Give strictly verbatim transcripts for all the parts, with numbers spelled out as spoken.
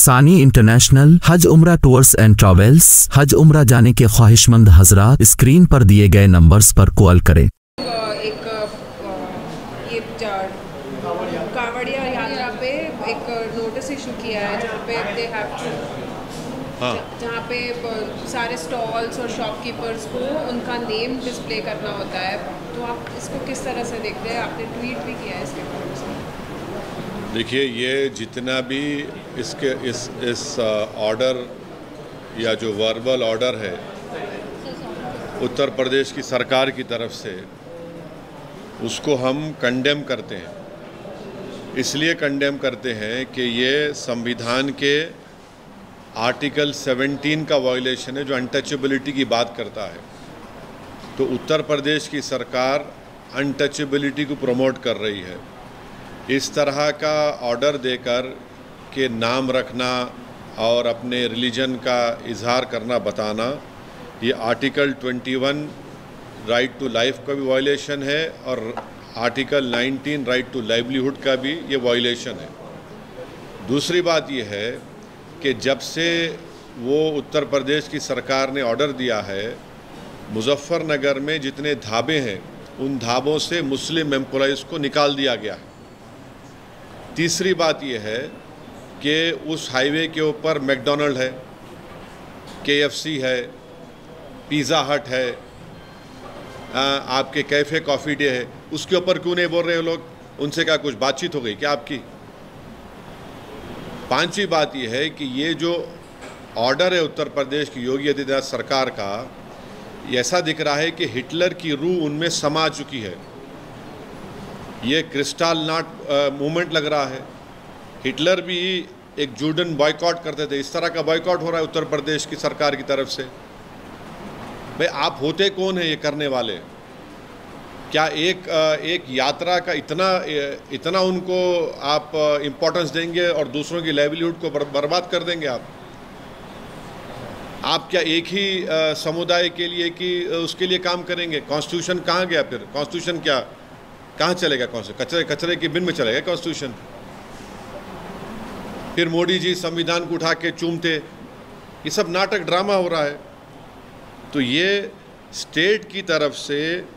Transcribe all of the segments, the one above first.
सानी इंटरनेशनल हज उम्रा टूर्स एंड ट्रैवल्स। हज उम्रा जाने के ख्वाहिशमंद हजरात स्क्रीन पर दिए गए नंबर्स पर कॉल करें। एक ये कांवड़िया यात्रा पे एक नोटिस इशू किया है जहाँ पे दे हैव टू हाँ। जहाँ पे सारे स्टॉल्स और शॉपकीपर्स को उनका नेम डिस्प्ले करना होता है। तो आप इसको किस तरह से देखते हैं? आपने ट्वीट भी किया है इसके बारे में। देखिए, ये जितना भी इसके इस इस ऑर्डर या जो वर्बल ऑर्डर है उत्तर प्रदेश की सरकार की तरफ से, उसको हम कंडेम करते हैं। इसलिए कंडेम करते हैं कि ये संविधान के आर्टिकल सत्रह का वायलेशन है, जो अनटचेबिलिटी की बात करता है। तो उत्तर प्रदेश की सरकार अनटचेबिलिटी को प्रमोट कर रही है। इस तरह का ऑर्डर देकर के नाम रखना और अपने रिलीजन का इजहार करना, बताना, ये आर्टिकल इक्कीस राइट टू लाइफ का भी वायलेशन है और आर्टिकल उन्नीस राइट टू लाइवलीहुड का भी ये वायलेशन है। दूसरी बात ये है कि जब से वो उत्तर प्रदेश की सरकार ने ऑर्डर दिया है, मुजफ्फरनगर में जितने ढाबे हैं उन ढाबों से मुस्लिम एम्प्लॉइज़ को निकाल दिया गया है। तीसरी बात यह है कि उस हाईवे के ऊपर मैकडॉनल्ड है, केएफसी है, पिज़्ज़ा हट है, आ, आपके कैफ़े कॉफ़ी डे है। उसके ऊपर क्यों नहीं बोल रहे हो लोग? उनसे क्या कुछ बातचीत हो गई क्या आपकी? पांचवी बात यह है कि ये जो ऑर्डर है उत्तर प्रदेश की योगी आदित्यनाथ सरकार का, ऐसा दिख रहा है कि हिटलर की रूह उनमें समा चुकी है। ये क्रिस्टल नॉट मूवमेंट लग रहा है। हिटलर भी एक जूडन बॉयकॉट करते थे, इस तरह का बॉयकॉट हो रहा है उत्तर प्रदेश की सरकार की तरफ से। भाई, आप होते कौन है ये करने वाले? क्या एक एक यात्रा का इतना इतना उनको आप इम्पोर्टेंस देंगे और दूसरों की लाइवलीहुड को बर्बाद कर देंगे आप? आप क्या एक ही समुदाय के लिए कि उसके लिए काम करेंगे? कॉन्स्टिट्यूशन कहाँ गया फिर? कॉन्स्टिट्यूशन क्या कहाँ चलेगा? कौन से कचरे कचरे की बिन में चलेगा कॉन्स्टिट्यूशन? फिर मोदी जी संविधान को उठा के चूमते। ये सब नाटक ड्रामा हो रहा है। तो ये स्टेट की तरफ से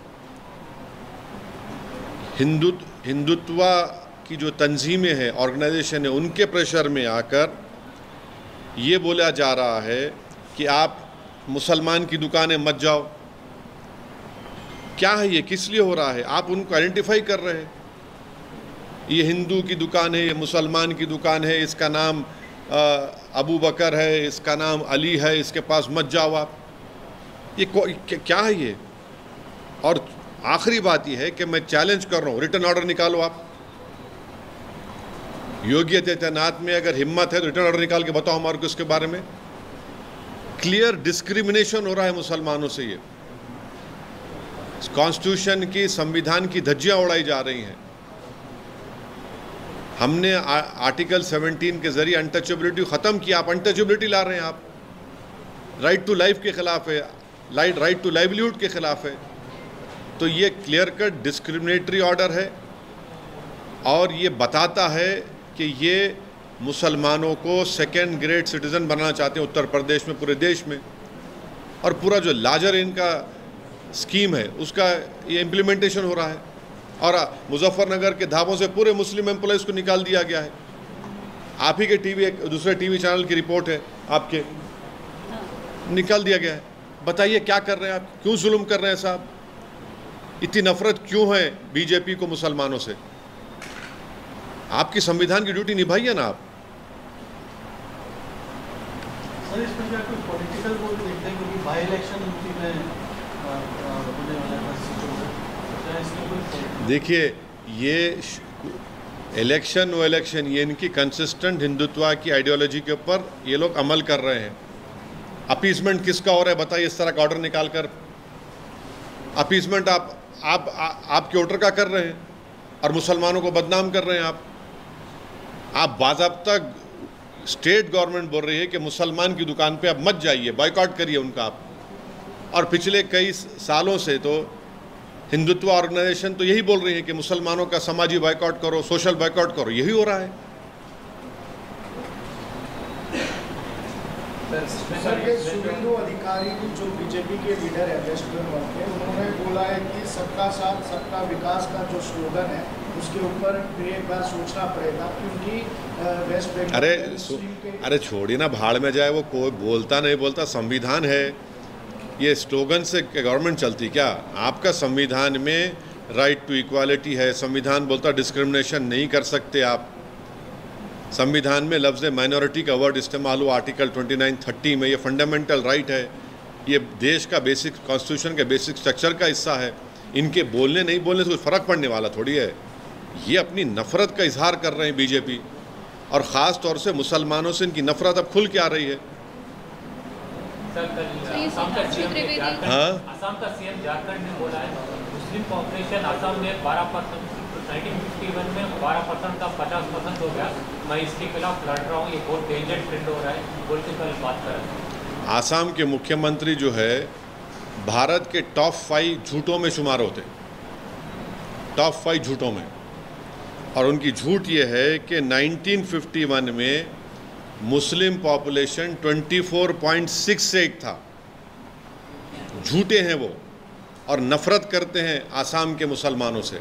हिंदुत्व हिंदुत्व की जो तंजीमें हैं, ऑर्गेनाइजेशन है, उनके प्रेशर में आकर ये बोला जा रहा है कि आप मुसलमान की दुकानें मत जाओ। क्या है ये? किस लिए हो रहा है? आप उनको आइडेंटिफाई कर रहे हैं। ये हिंदू की दुकान है, ये मुसलमान की दुकान है, इसका नाम अबू बकर है, इसका नाम अली है, इसके पास मत जाओ आप। ये क्या है ये? और आखिरी बात ये है कि मैं चैलेंज कर रहा हूँ, रिटर्न ऑर्डर निकालो आप। योगी आदित्यनाथ में अगर हिम्मत है तो रिटर्न ऑर्डर निकाल के बताओ हमारे को इसके बारे में। क्लियर डिस्क्रिमिनेशन हो रहा है मुसलमानों से। ये कॉन्स्टिट्यूशन की, संविधान की धज्जियां उड़ाई जा रही हैं। हमने आर्टिकल सत्रह के जरिए अनटचेबिलिटी ख़त्म किया, आप अनटचेबिलिटी ला रहे हैं। आप राइट टू लाइफ के ख़िलाफ़ है, राइट राइट टू लाइवलीहुड के ख़िलाफ़ है। तो ये क्लियर कट डिस्क्रिमिनेटरी ऑर्डर है और ये बताता है कि ये मुसलमानों को सेकेंड ग्रेड सिटीज़न बनाना चाहते हैं उत्तर प्रदेश में, पूरे देश में। और पूरा जो लार्जर इनका स्कीम है उसका ये इम्प्लीमेंटेशन हो रहा है। और मुजफ्फरनगर के ढाबों से पूरे मुस्लिम एम्प्लॉइज़ को निकाल दिया गया है। आप ही के टीवी, दूसरे टीवी चैनल की रिपोर्ट है, आपके निकाल दिया गया है। बताइए क्या कर रहे हैं आप? क्यों जुल्म कर रहे हैं साहब? इतनी नफरत क्यों है बीजेपी को मुसलमानों से? आपकी संविधान की ड्यूटी निभाइए ना आप। सर, इसमें क्या कोई पॉलिटिकल रोल देखते हैं? क्योंकि बाई इलेक्शन यूपी में देखिए, ये इलेक्शन वो इलेक्शन, ये इनकी कंसिस्टेंट हिंदुत्व की आइडियोलॉजी के ऊपर ये लोग अमल कर रहे हैं। अपीसमेंट किसका हो रहा है बताइए? इस तरह का ऑर्डर निकाल कर अपीसमेंट आप आप आ, आपके वोटर का कर रहे हैं और मुसलमानों को बदनाम कर रहे हैं। आप आप बाज़ाब्ता स्टेट गवर्नमेंट बोल रही है कि मुसलमान की दुकान पे आप मत जाइए, बायकॉट करिए उनका आप। और पिछले कई सालों से तो हिंदुत्व ऑर्गेनाइजेशन तो यही बोल रही है कि मुसलमानों का समाजी बायकॉट करो, सोशल बायकॉट करो, यही हो रहा है। सर ये शुभेंदु अधिकारी जो बीजेपी के लीडर है वेस्ट बंगाल के, उन्होंने बोला है कि सबका साथ सबका विकास का जो स्लोगन है उसके ऊपर फिर एक बार सोचना पड़ेगा, क्योंकि वेस्ट बंगाल अरे अरे छोड़िए ना, भाड़ में जाए वो, कोई बोलता नहीं बोलता, संविधान है। ये स्लोगन से गवर्नमेंट चलती क्या? आपका संविधान में राइट टू इक्वालिटी है, संविधान बोलता डिस्क्रिमिनेशन नहीं कर सकते आप। संविधान में लफ्ज़ माइनॉरिटी का वर्ड इस्तेमाल हुआ आर्टिकल ट्वेंटी नाइन थर्टी में, ये फंडामेंटल राइट है, ये देश का बेसिक कॉन्स्टिट्यूशन के बेसिक स्ट्रक्चर का हिस्सा है। इनके बोलने नहीं बोलने से कुछ फ़र्क पड़ने वाला थोड़ी है। ये अपनी नफ़रत का इजहार कर रहे हैं बीजेपी, और ख़ास तौर से मुसलमानों से इनकी नफ़रत अब खुल के आ रही है। हाँ, असम का सीएम झारखंड में बोला है मुस्लिम पॉपुलेशन असम में बारह परसेंट नाइनटीन फिफ्टी वन में बारह परसेंट का पचास परसेंट हो गया, मैं इसके खिलाफ लड़ रहा हूँ, ये बहुत डेंजर ट्रेंड हो रहा है, बोल के कल बात कर रहे हैं। आसाम के मुख्यमंत्री जो है भारत के टॉप फाइव झूठों में शुमार होते, टॉप फाइव झूठों में, और उनकी झूठ ये है कि नाइनटीन फिफ्टी वन में मुस्लिम पॉपुलेशन चौबीस पॉइंट सिक्स एट था। झूठे हैं वो, और नफ़रत करते हैं आसाम के मुसलमानों से।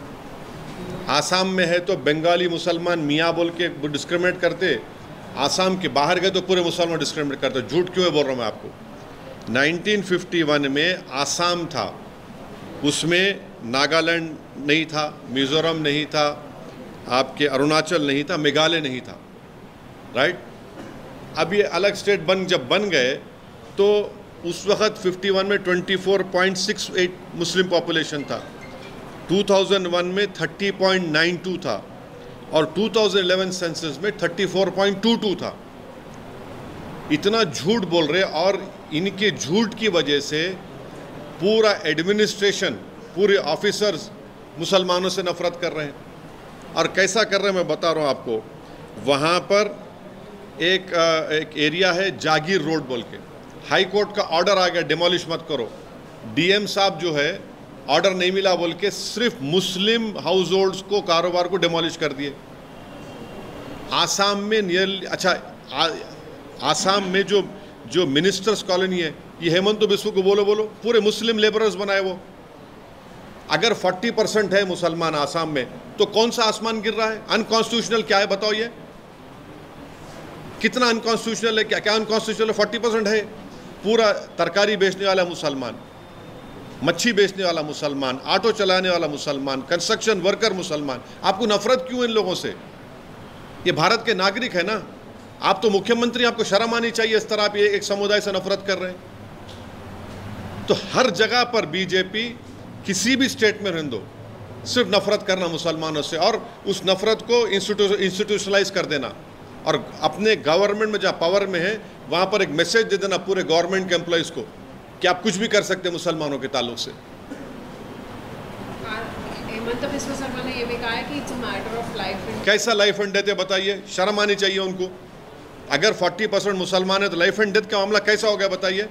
आसाम में है तो बंगाली मुसलमान मियाँ बोल के डिस्क्रिमिनेट करते, आसाम के बाहर गए तो पूरे मुसलमान डिस्क्रिमिनेट करते। झूठ क्यों है बोल रहा हूँ मैं आपको। नाइनटीन फिफ्टी वन में आसाम था, उसमें नागालैंड नहीं था, मिज़ोरम नहीं था, आपके अरुणाचल नहीं था, मेघालय नहीं था, राइट। अब ये अलग स्टेट बन जब बन गए तो उस वक़्त फिफ्टी वन में चौबीस point six eight Muslim population था, टू थाउज़ेंड वन में थर्टी पॉइंट नाइन टू था, और टू थाउज़ेंड इलेवन सेंसस में thirty four point two two था। इतना झूठ बोल रहे, और इनके झूठ की वजह से पूरा एडमिनिस्ट्रेशन, पूरे ऑफिसर्स मुसलमानों से नफ़रत कर रहे हैं। और कैसा कर रहे हैं मैं बता रहा हूँ आपको। वहाँ पर एक एक एरिया है जागीर रोड बोल के, हाई कोर्ट का ऑर्डर आ गया डिमोलिश मत करो। डीएम साहब जो है ऑर्डर नहीं मिला बोल के सिर्फ मुस्लिम हाउस होल्ड्स को, कारोबार को डिमोलिश कर दिए। आसाम में नियरली, अच्छा आ, आसाम में जो जो मिनिस्टर्स कॉलोनी है, ये हेमंत बिस्व को बोलो बोलो पूरे मुस्लिम लेबरर्स बनाए वो। अगर चालीस परसेंट है मुसलमान आसाम में, तो कौन सा आसमान गिर रहा है? अनकॉन्स्टिट्यूशनल क्या है बताओ? ये कितना अनकॉन्स्टिट्यूशनल है? क्या क्या अनकॉन्स्टिट्यूशनल है? चालीस परसेंट है। पूरा तरकारी बेचने वाला मुसलमान, मच्छी बेचने वाला मुसलमान, ऑटो चलाने वाला मुसलमान, कंस्ट्रक्शन वर्कर मुसलमान। आपको नफरत क्यों इन लोगों से? ये भारत के नागरिक है ना। आप तो मुख्यमंत्री, आपको शर्म आनी चाहिए इस तरह आप ये एक समुदाय से नफरत कर रहे हैं। तो हर जगह पर बीजेपी किसी भी स्टेट में रहने दो, सिर्फ नफरत करना मुसलमानों से, और उस नफरत को इंस्टीट्यूशनलाइज कर देना, और अपने गवर्नमेंट में जहाँ पावर में है वहाँ पर एक मैसेज दे देना पूरे गवर्नमेंट के एम्प्लॉयज़ को कि आप कुछ भी कर सकते हैं मुसलमानों के ताल्लुक से। हेमंत बिस्व शर्मा ने ये भी कहा है कि it's a matter of life and. कैसा लाइफ एंड डेथ है बताइए? शर्म आनी चाहिए उनको। अगर चालीस परसेंट मुसलमान है तो लाइफ एंड डेथ का मामला कैसा हो गया बताइए?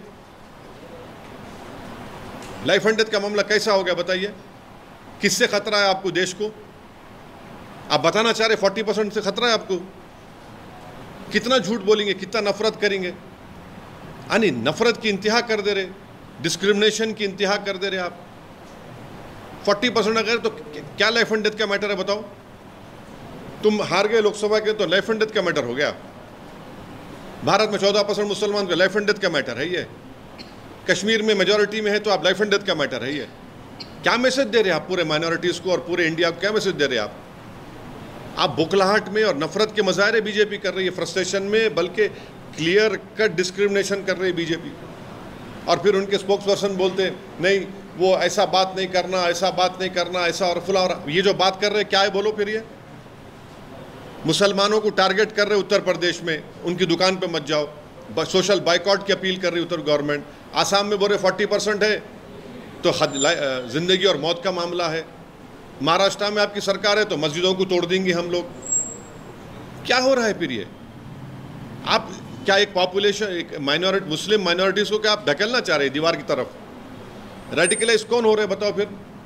लाइफ एंड डेथ का मामला कैसा हो गया बताइए? किससे खतरा है आपको, देश को? आप बताना चाह रहे चालीस परसेंट से खतरा है आपको? कितना झूठ बोलेंगे, कितना नफरत करेंगे? यानी नफरत की इंतहा कर दे रहे, डिस्क्रिमिनेशन की इंतहा कर दे रहे आप। चालीस परसेंट अगर तो क्या लाइफ एंड डेथ का मैटर है बताओ? तुम हार गए लोकसभा के तो लाइफ एंड डेथ का मैटर हो गया। भारत में चौदह परसेंट मुसलमान का लाइफ एंड डेथ का मैटर है ये। कश्मीर में मेजॉरिटी में है तो आप लाइफ एंड डेथ का मैटर है ये। क्या मैसेज दे रहे हैं आप पूरे माइनॉरिटीज़ को और पूरे इंडिया को? क्या मैसेज दे रहे हैं आप? आप बुखलाहट में और नफरत के मज़ाहिरे बीजेपी कर रही है, फ्रस्ट्रेशन में, बल्कि क्लियर कट डिस्क्रिमिनेशन कर रही है बीजेपी। और फिर उनके स्पोक्स पर्सन बोलते नहीं, वो ऐसा बात नहीं करना, ऐसा बात नहीं करना, ऐसा और फुला। और ये जो बात कर रहे हैं क्या है बोलो फिर? ये मुसलमानों को टारगेट कर रहे उत्तर प्रदेश में, उनकी दुकान पे मत जाओ, सोशल बाइकआउट की अपील कर रही उत्तर गवर्नमेंट। आसाम में बोल रहे फोर्टी परसेंट है तो ज़िंदगी और मौत का मामला है। महाराष्ट्र में आपकी सरकार है तो मस्जिदों को तोड़ देंगे हम लोग। क्या हो रहा है फिर ये? आप क्या एक पॉपुलेशन, एक माइनॉरिटी, मुस्लिम माइनॉरिटीज़ को क्या आप धकेलना चाह रहे हैं दीवार की तरफ? रेडिकलाइज कौन हो रहे हैं बताओ फिर?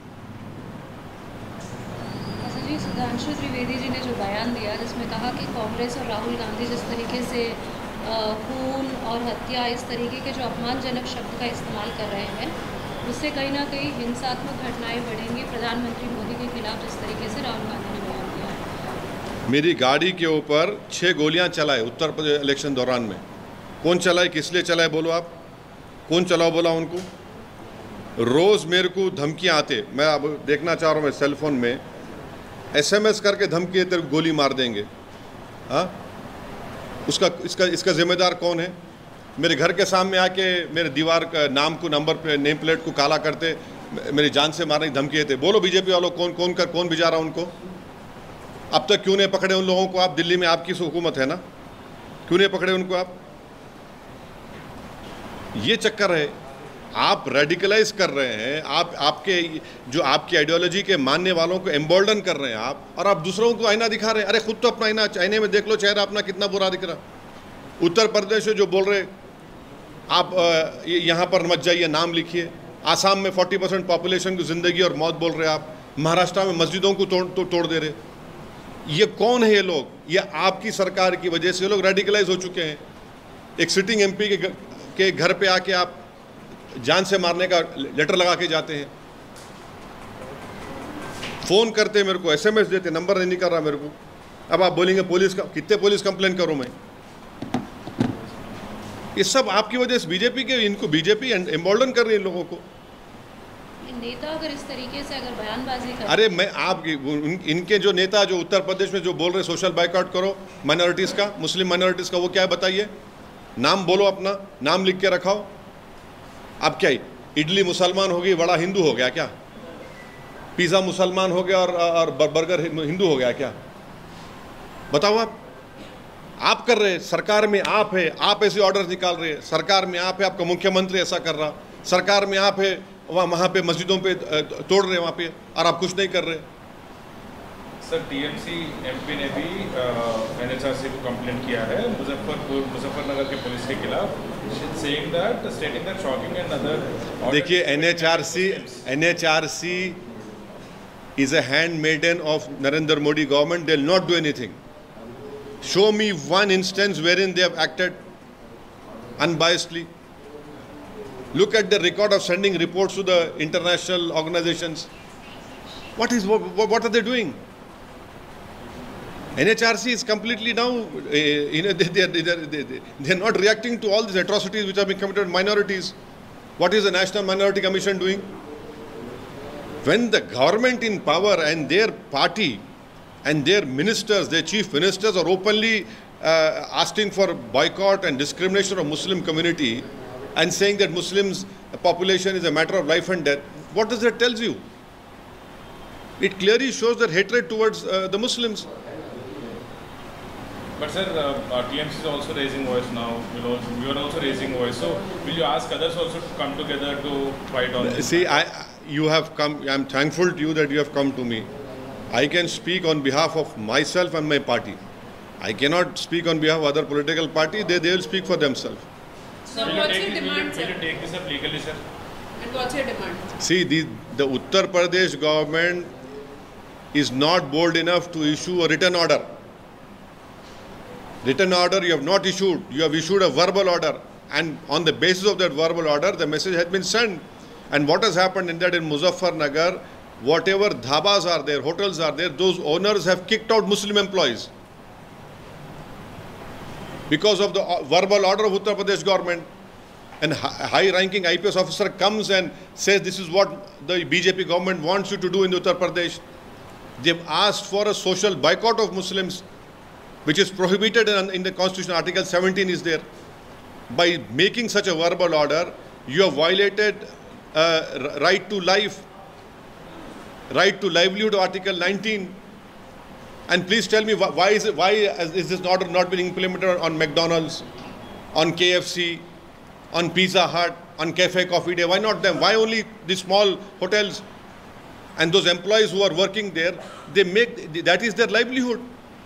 जी, सुधांशु त्रिवेदी जी ने जो बयान दिया जिसमें कहा कि कांग्रेस और राहुल गांधी जिस तरीके से खून और हत्या, इस तरीके के जो अपमानजनक शब्द का इस्तेमाल कर रहे हैं, उससे कहीं ना कहीं हिंसात्मक घटनाएं बढ़ेंगी प्रधानमंत्री मोदी के खिलाफ, जिस तरीके से राहुल गांधी ने बयान दिया है। मेरी गाड़ी के ऊपर छः गोलियां चलाए उत्तर प्रदेश इलेक्शन दौरान में। कौन चलाए, किस लिए चलाए बोलो आप? कौन चलाओ बोला उनको? रोज़ मेरे को धमकियां आते, मैं अब देखना चाह रहा हूँ, मैं सेल फोन में एसएमएस करके धमकी तेरे को गोली मार देंगे। हाँ, उसका इसका इसका जिम्मेदार कौन है? मेरे घर के सामने आके मेरे दीवार का नाम को, नंबर पे, नेम प्लेट को काला करते, मेरी जान से मारने की धमकी देते। बोलो बीजेपी वालों, कौन कौन कर कौन भिजा रहा उनको? अब तक क्यों नहीं पकड़े उन लोगों को आप? दिल्ली में आपकी हुकूमत है ना, क्यों नहीं पकड़े उनको आप? ये चक्कर है, आप रेडिकलाइज कर रहे हैं, आप आपके जो आपकी आइडियोलॉजी के मानने वालों को एम्बोल्डन कर रहे हैं आप, और आप दूसरों को आईना दिखा रहे हैं। अरे खुद तो अपना आईना आईने में देख लो, चेहरा अपना कितना बुरा दिख रहा। उत्तर प्रदेश में जो बोल रहे आप यहाँ पर मत जाइए, नाम लिखिए। आसाम में चालीस परसेंट पॉपुलेशन की ज़िंदगी और मौत बोल रहे आप। महाराष्ट्र में मस्जिदों को तोड़ तो, तोड़ दे रहे। ये कौन है ये लोग? ये आपकी सरकार की वजह से ये लोग रेडिकलाइज हो चुके हैं। एक सिटिंग एमपी के के घर पे आके आप जान से मारने का लेटर लगा के जाते हैं, फ़ोन करते मेरे को, एसएमएस देते, नंबर नहीं कर रहा मेरे को। अब आप बोलेंगे पुलिस का, कितने पुलिस कंप्लेन करूं मैं? ये सब आपकी वजह से, बीजेपी के, इनको बीजेपी एम्बोल्डन कर रही है लोगों को। नेता अगर इस तरीके से अगर बयानबाजी कर, अरे मैं आप इन, इनके जो नेता जो उत्तर प्रदेश में जो बोल रहे सोशल बाइकआउट करो माइनॉरिटीज़ का, मुस्लिम माइनॉरिटीज़ का, वो क्या है बताइए? नाम बोलो, अपना नाम लिख के रखाओ। अब क्या, इडली मुसलमान हो गई, वड़ा हिंदू हो गया क्या? पिज़्ज़ा मुसलमान हो गया और, और बर्गर हिंदू हो गया क्या? बताओ आप आप कर रहे, सरकार में आप है, आप ऐसे ऑर्डर निकाल रहे हैं, सरकार में आप है, आपका मुख्यमंत्री ऐसा कर रहा, सरकार में आप है, वहाँ वहाँ पे मस्जिदों पे तोड़ रहे वहाँ पे, और आप कुछ नहीं कर रहे। सर टीएमसी एमपी ने भी एनएचआरसी को कंप्लेंट किया है मुजफ्फरपुर मुजफ्फरनगर के पुलिस के खिलाफ, saying that stating that shocking and other. देखिए NHRC NHRC is a handmaiden of Narendra Modi government, they will not do anything. Show me one instance wherein they have acted unbiasedly. Look at the record of sending reports to the international organizations. What is what, what are they doing? N H R C is completely now, uh, you know, they, they, they, they, they, they are not reacting to all these atrocities which have been committed on minorities. What is the National Minority Commission doing? When the government in power and their party and their ministers, their chief ministers are openly uh, asking for boycott and discrimination of Muslim community and saying that Muslims population is a matter of life and death, what does that tell you? It clearly shows their hatred towards uh, the Muslims. But sir, uh, T M C is also raising voice now. You know, you are also raising voice. So will you ask others also to come together to fight on this? See, I, you have come. I am thankful to you that you have come to me. I can speak on behalf of myself and my party. I cannot speak on behalf of other political party. They, they will speak for themselves. So Will you what's take your this- will you- demand, Will you sir? take this up legally, sir? And what's your demand? See, the, the Uttar Pradesh government is not bold enough to issue a written order. Written order you have not issued. You have issued a verbal order. And on the basis of that verbal order, the message has been sent. And what has happened in that in Muzaffarnagar, whatever dhabas are there, hotels are there, those owners have kicked out Muslim employees because of the verbal order of Uttar Pradesh government. And high-ranking I P S officer comes and says this is what the B J P government wants you to do in Uttar Pradesh. They've asked for a social boycott of Muslims, which is prohibited in, in the Constitution. Article seventeen is there. By making such a verbal order, you have violated uh, right to life, right to livelihood, Article nineteen. And please tell me why, why is it, why is this order not been implemented on McDonald's, on K F C, on Pizza Hut, on Cafe Coffee Day? Why not them? Why only the small hotels? And those employees who are working there, they make, that is their livelihood.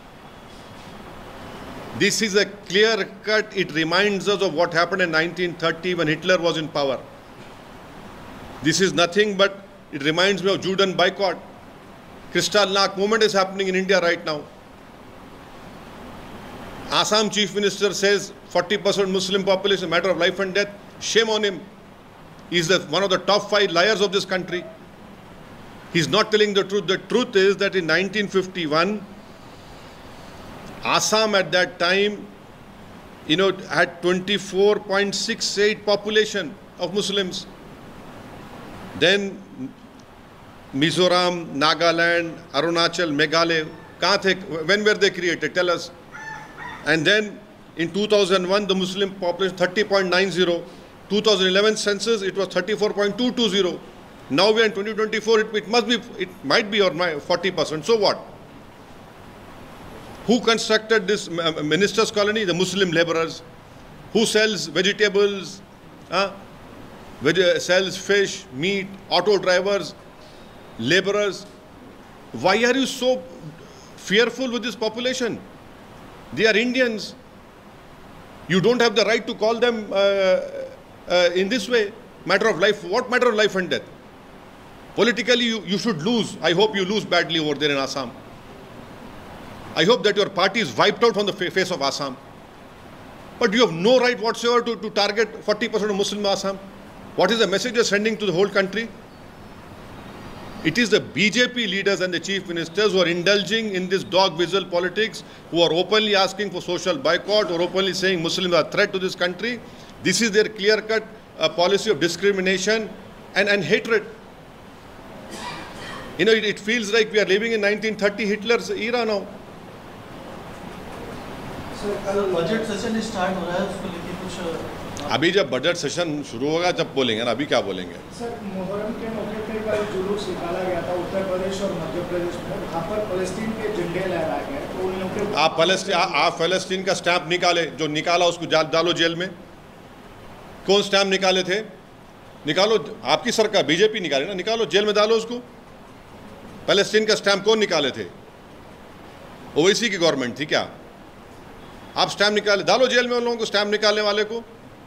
This is a clear cut, it reminds us of what happened in nineteen thirty when Hitler was in power. This is nothing but, it reminds me of Judean boycott. Kristallnacht movement is happening in India right now. Assam Chief Minister says forty percent Muslim population, matter of life and death. Shame on him. He's the, one of the top five liars of this country. He's not telling the truth. The truth is that in nineteen fifty-one, Assam at that time, you know, had twenty-four point six eight population of Muslims. Then Mizoram, Nagaland, Arunachal, Meghalaya, kahan the? When were they created? Tell us. And then in two thousand one, the Muslim population thirty point nine zero. two thousand eleven census, it was thirty-four point two two zero. Now we are in twenty twenty-four, it, it must be, it might be or forty percent. So what? Who constructed this minister's colony? The Muslim laborers. Who sells vegetables, uh, veg sells fish, meat, auto drivers, laborers. Why are you so fearful with this population? They are Indians. You don't have the right to call them uh, uh, in this way. Matter of life. What matter of life and death? Politically, you, you should lose. I hope you lose badly over there in Assam. I hope that your party is wiped out from the face of Assam. But you have no right whatsoever to, to target forty percent of Muslim Assam. What is the message you are sending to the whole country? It is the B J P leaders and the chief ministers who are indulging in this dog whistle politics, who are openly asking for social boycott or openly saying Muslims are a threat to this country. This is their clear-cut uh, policy of discrimination and, and hatred. You know, it, it feels like we are living in nineteen thirty Hitler's era now. Sir कल budget session start हो रहा है, उसको लेके कुछ अभी जब budget session शुरू होगा जब बोलेंगे ना, अभी क्या बोलेंगे? सर मुहर्रम के मौके पे कल जुलूस निकाला गया था उत्तर प्रदेश और मध्य प्रदेश में, वहाँ पर फलस्तीन के झंडे लहराए गए, तो उन लोगों के आप फलस्तीन आप फलस्तीन का स्टैंप निकाले, जो निकाला उसको डालो जेल में। कौन स्टैंप निकाले थे? निकालो, आपकी सरकार बीजेपी निकाले ना, निकालो जेल में डालो उसको। फलस्तीन का स्टैंप कौन निकाले थे? ओवैसी की गवर्नमेंट थी क्या? आप स्टैम्प निकाले, डालो जेल में उन लोगों को, स्टैम्प निकालने वाले को।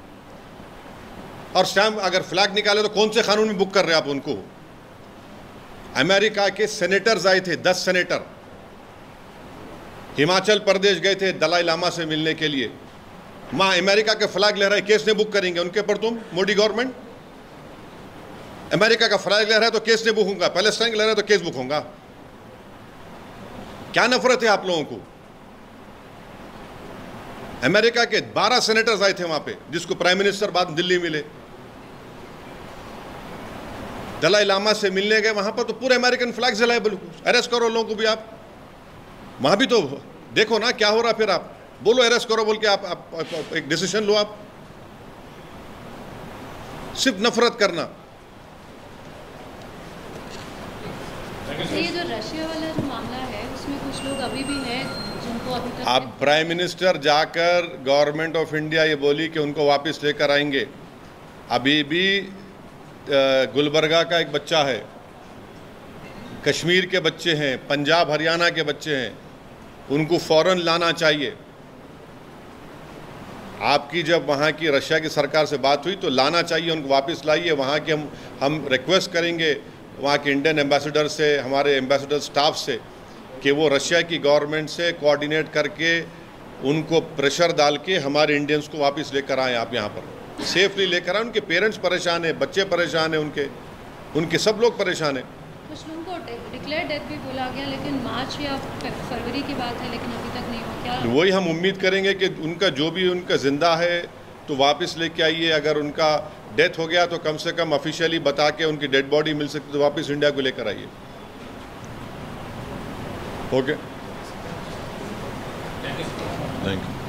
और स्टैम्प अगर फ्लैग निकाले तो कौन से कानून में बुक कर रहे हैं आप उनको? अमेरिका के सेनेटर्स आए थे, दस सेनेटर हिमाचल प्रदेश गए थे दलाई लामा से मिलने के लिए। माँ अमेरिका के फ्लैग लहराए, केस नहीं बुक करेंगे उनके पर तुम? मोदी गवर्नमेंट अमेरिका का फ्लैग लहराए तो केस नहीं बुक होगा, पैलेस्टाइन लहराए तो केस बुक होगा। क्या नफरत है आप लोगों को? अमेरिका के बारह सेनेटर्स आए थे वहां पे, जिसको प्राइम मिनिस्टर बाद दिल्ली मिले। दलाई लामा से मिलने गए वहां पर तो पूरे अमेरिकन फ्लैग जलाए, बिल्कुल अरेस्ट करो लोगों को भी आप। वहां भी तो देखो ना क्या हो रहा, फिर आप बोलो अरेस्ट करो बोल के आप, आप, आप, आप एक डिसीजन लो। आप सिर्फ नफरत करना। ये जो रशिया वाला जो मामला है उसमें कुछ लोग अभी भी हैं जिनको अभी तक अब प्राइम मिनिस्टर जाकर गवर्नमेंट ऑफ इंडिया ये बोली कि उनको वापस लेकर आएंगे। अभी भी गुलबर्गा का एक बच्चा है, कश्मीर के बच्चे हैं, पंजाब हरियाणा के बच्चे हैं, उनको फ़ौरन लाना चाहिए। आपकी जब वहाँ की रशिया की सरकार से बात हुई तो लाना चाहिए, उनको वापस लाइए। वहाँ के हम हम रिक्वेस्ट करेंगे वहाँ के इंडियन एम्बेसडर से, हमारे एम्बेसडर स्टाफ से, कि वो रशिया की गवर्नमेंट से कोऑर्डिनेट करके उनको प्रेशर डाल के हमारे इंडियंस को वापस लेकर आएँ। आप यहाँ पर सेफली लेकर आए। उनके पेरेंट्स परेशान हैं, बच्चे परेशान हैं, उनके उनके सब लोग परेशान हैं। कुछ लोगों को डिक्लेयर डेथ भी बोला गया, लेकिन मार्च या फरवरी की बात है, लेकिन अभी तक नहीं हुआ। क्या वही हम उम्मीद करेंगे कि उनका जो भी उनका जिंदा है तो वापस लेके आइए। अगर उनका डेथ हो गया तो कम से कम ऑफिशियली बता के उनकी डेड बॉडी मिल सकती तो वापस इंडिया को लेकर आइए। Okay, thank you.